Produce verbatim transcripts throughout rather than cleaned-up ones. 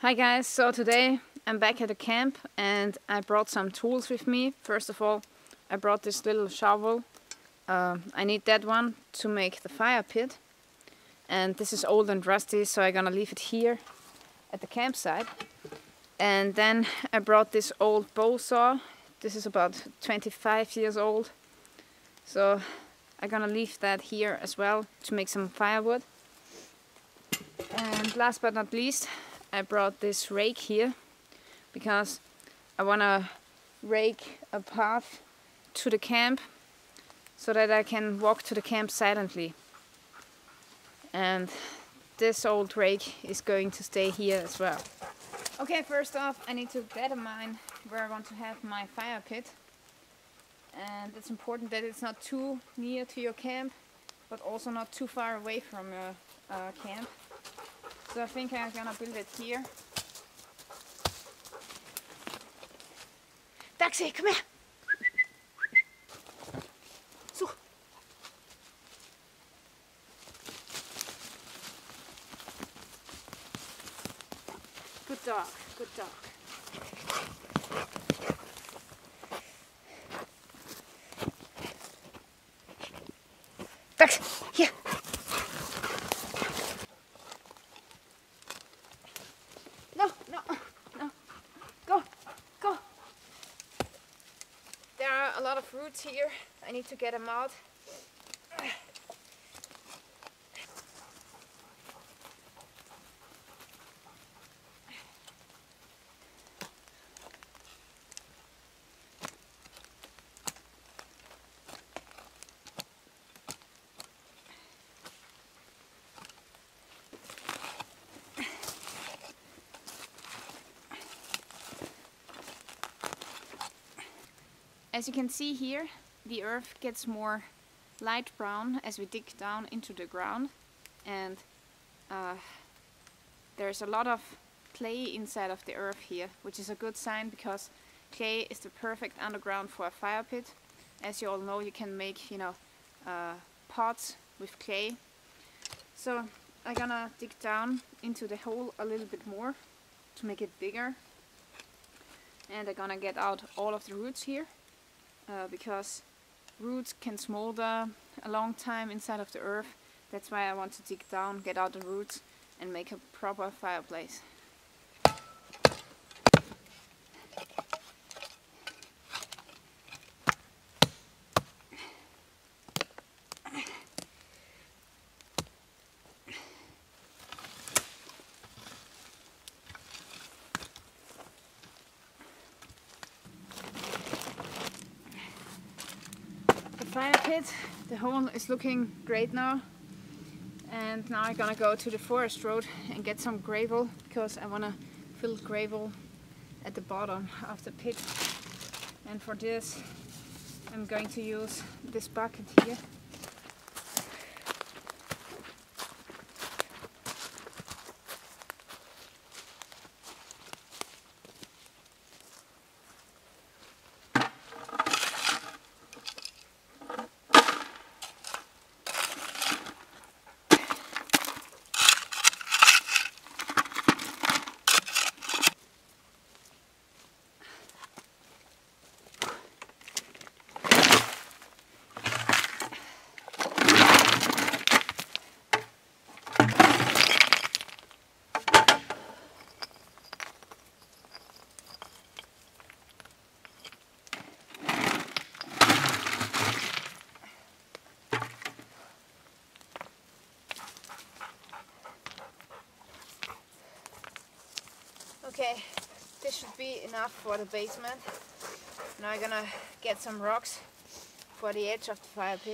Hi guys, so today I'm back at the camp and I brought some tools with me. First of all, I brought this little shovel. Uh, I need that one to make the fire pit. And this is old and rusty, so I'm gonna leave it here at the campsite. And then I brought this old bow saw. This is about twenty-five years old. So I'm gonna leave that here as well to make some firewood. And last but not least, I brought this rake here because I want to rake a path to the camp so that I can walk to the camp silently. And this old rake is going to stay here as well. Okay, first off I need to determine where I want to have my fire pit. And it's important that it's not too near to your camp, but also not too far away from your uh, camp. So I think I'm gonna build it here. Daxi, kom her! So. Good dog, good dog. Dax, here! No, no, no. Go, go. There are a lot of roots here. I need to get them out. As you can see here, the earth gets more light brown as we dig down into the ground, and uh, there's a lot of clay inside of the earth here, which is a good sign because clay is the perfect underground for a fire pit. As you all know, you can make, you know, uh, pots with clay. So I'm gonna dig down into the hole a little bit more to make it bigger, and I'm gonna get out all of the roots here. Uh, because roots can smolder a long time inside of the earth. That's why I want to dig down, get out the roots and make a proper fireplace. Fire pit, the hole is looking great now, and now I'm gonna go to the forest road and get some gravel because I want to fill gravel at the bottom of the pit, and for this I'm going to use this bucket here. Okay, this should be enough for the basement. Now I'm gonna get some rocks for the edge of the fire pit.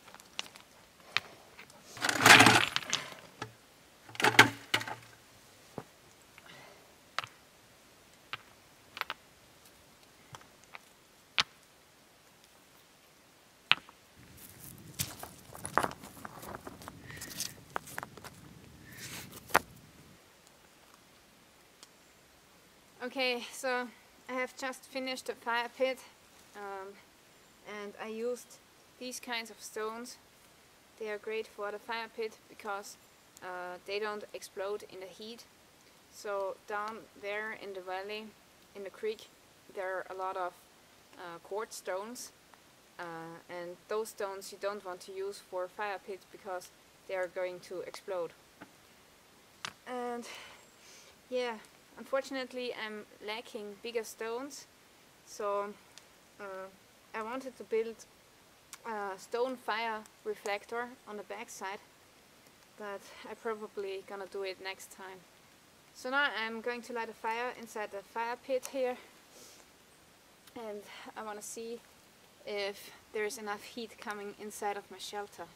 Okay, so I have just finished the fire pit, um, and I used these kinds of stones. They are great for the fire pit because uh, they don't explode in the heat. So down there in the valley, in the creek, there are a lot of uh, quartz stones, uh, and those stones you don't want to use for fire pits because they are going to explode. And yeah, unfortunately I'm lacking bigger stones, so uh, I wanted to build a stone fire reflector on the back side, but I'm probably gonna do it next time. So now I'm going to light a fire inside the fire pit here, and I want to see if there's enough heat coming inside of my shelter.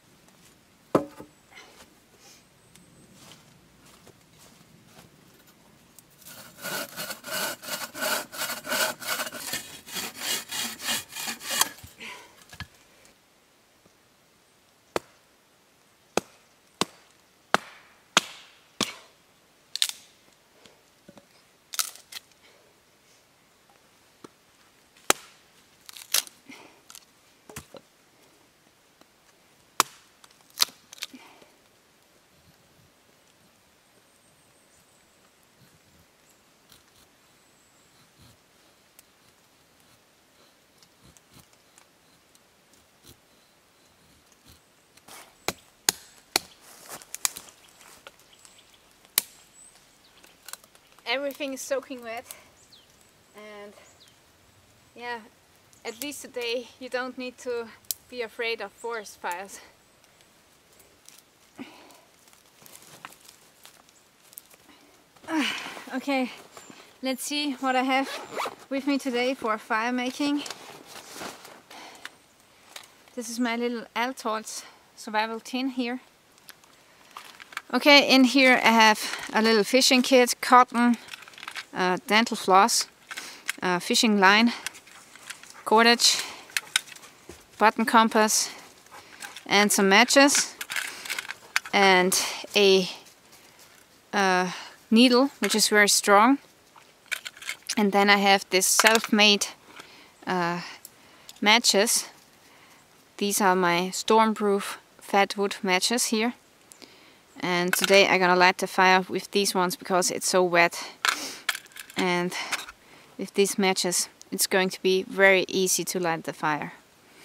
Everything is soaking wet, and yeah, at least today you don't need to be afraid of forest fires. Okay, let's see what I have with me today for fire making. This is my little Altor's survival tin here. Okay, in here I have a little fishing kit, cotton, uh, dental floss, uh, fishing line, cordage, button compass, and some matches, and a uh, needle, which is very strong. And then I have this self-made uh, matches. These are my stormproof fat wood matches here. And today I'm gonna light the fire with these ones because it's so wet. And with these matches it's going to be very easy to light the fire.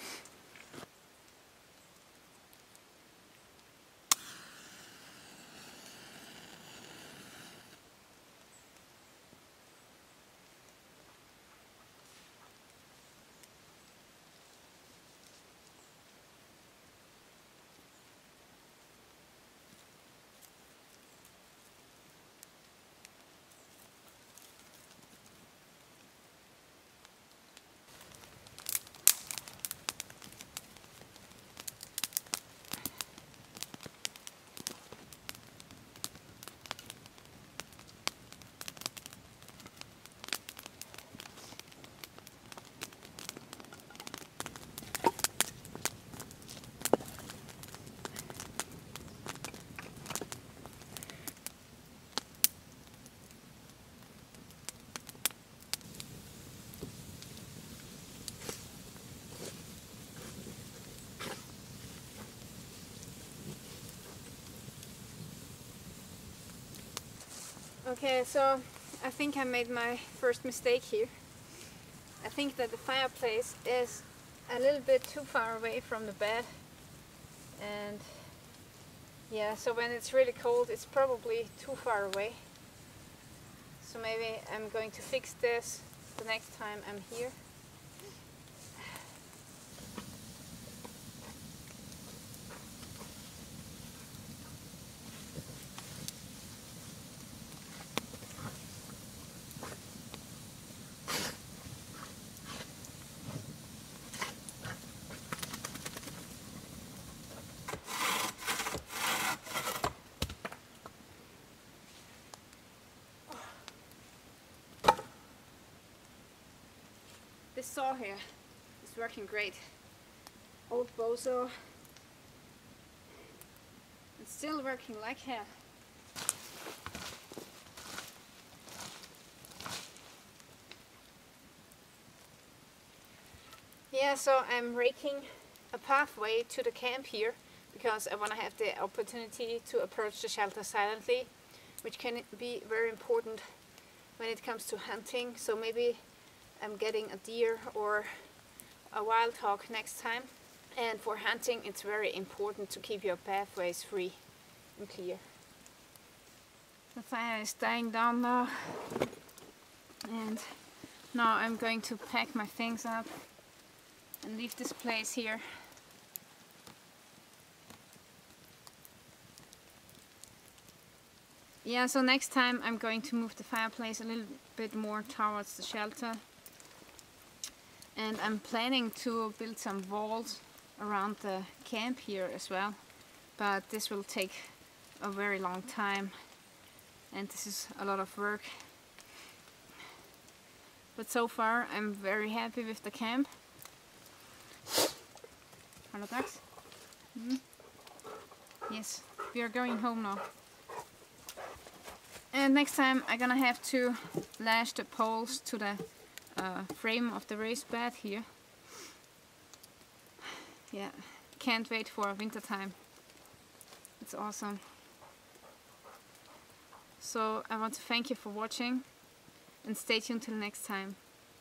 Okay, so I think I made my first mistake here. I think that the fireplace is a little bit too far away from the bed, and yeah, so when it's really cold it's probably too far away. So maybe I'm going to fix this the next time I'm here. This saw here is working great. Old bow saw. It's still working like hell. Yeah, so I'm raking a pathway to the camp here because I want to have the opportunity to approach the shelter silently. which can be very important when it comes to hunting. So maybe I'm getting a deer or a wild hog next time. And for hunting, it's very important to keep your pathways free and clear. The fire is dying down now, and now I'm going to pack my things up and leave this place here. Yeah, so next time I'm going to move the fireplace a little bit more towards the shelter. And I'm planning to build some walls around the camp here as well. But this will take a very long time. And this is a lot of work. But so far I'm very happy with the camp. Hello ducks? Mm-hmm. Yes, we are going home now. And next time I'm gonna have to lash the poles to the uh, frame of the raised bed here. Yeah, can't wait for winter time. It's awesome. So I want to thank you for watching and stay tuned till next time.